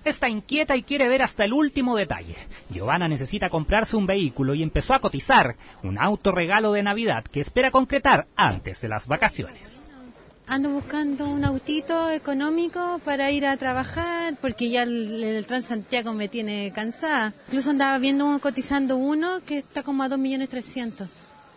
Está inquieta y quiere ver hasta el último detalle. Giovanna necesita comprarse un vehículo y empezó a cotizar un auto regalo de Navidad que espera concretar antes de las vacaciones. Ando buscando un autito económico para ir a trabajar, porque ya el Transantiago me tiene cansada. Incluso andaba cotizando uno que está como a 2.300.000.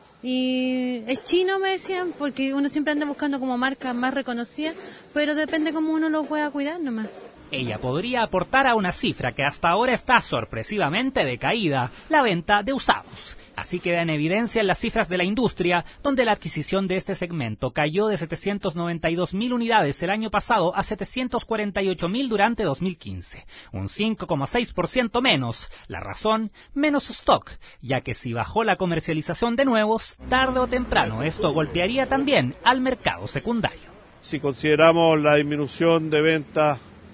Y es chino, me decían, porque uno siempre anda buscando como marcas más reconocidas, pero depende cómo uno lo pueda cuidar nomás. Ella podría aportar a una cifra que hasta ahora está sorpresivamente decaída, la venta de usados. Así queda en evidencia en las cifras de la industria, donde la adquisición de este segmento cayó de 792.000 unidades el año pasado a 748.000 durante 2015, un 5,6% menos. La razón, menos stock, ya que si bajó la comercialización de nuevos, tarde o temprano esto golpearía también al mercado secundario. Si consideramos la disminución de ventas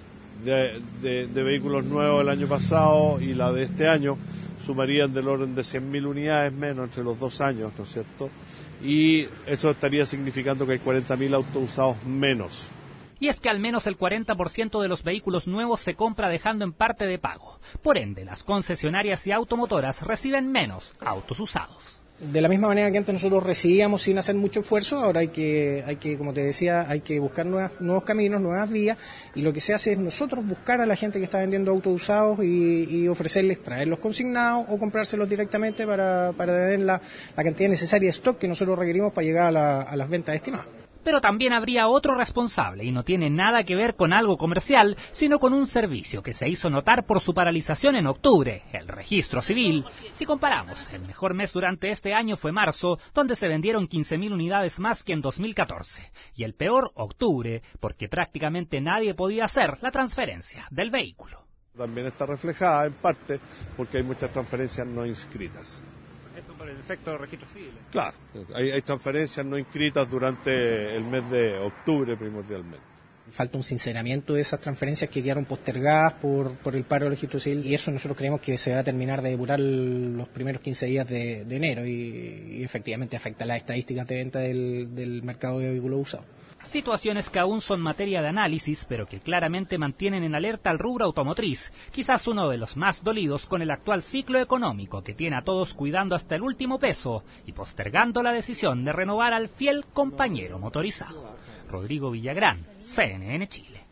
de vehículos nuevos el año pasado y la de este año, sumarían del orden de 100.000 unidades menos entre los 2 años, ¿no es cierto? Y eso estaría significando que hay 40.000 autos usados menos. Y es que al menos el 40% de los vehículos nuevos se compra dejando en parte de pago. Por ende, las concesionarias y automotoras reciben menos autos usados. De la misma manera que antes nosotros recibíamos sin hacer mucho esfuerzo, ahora hay que, como te decía, hay que buscar nuevos caminos, nuevas vías, y lo que se hace es nosotros buscar a la gente que está vendiendo autos usados y ofrecerles traerlos consignados o comprárselos directamente para tener la cantidad necesaria de stock que nosotros requerimos para llegar a las ventas estimadas. Pero también habría otro responsable, y no tiene nada que ver con algo comercial, sino con un servicio que se hizo notar por su paralización en octubre, el registro civil. Si comparamos, el mejor mes durante este año fue marzo, donde se vendieron 15.000 unidades más que en 2014, y el peor, octubre, porque prácticamente nadie podía hacer la transferencia del vehículo. También está reflejada en parte porque hay muchas transferencias no inscritas. Esto por el efecto de registro civil. Claro, hay transferencias no inscritas durante el mes de octubre primordialmente. Falta un sinceramiento de esas transferencias que quedaron postergadas por el paro del registro civil, y eso nosotros creemos que se va a terminar de depurar los primeros 15 días de enero y efectivamente afecta las estadísticas de venta del mercado de vehículos usados. Situaciones que aún son materia de análisis, pero que claramente mantienen en alerta al rubro automotriz, quizás uno de los más dolidos con el actual ciclo económico que tiene a todos cuidando hasta el último peso y postergando la decisión de renovar al fiel compañero motorizado. Rodrigo Villagrán, CNN Chile.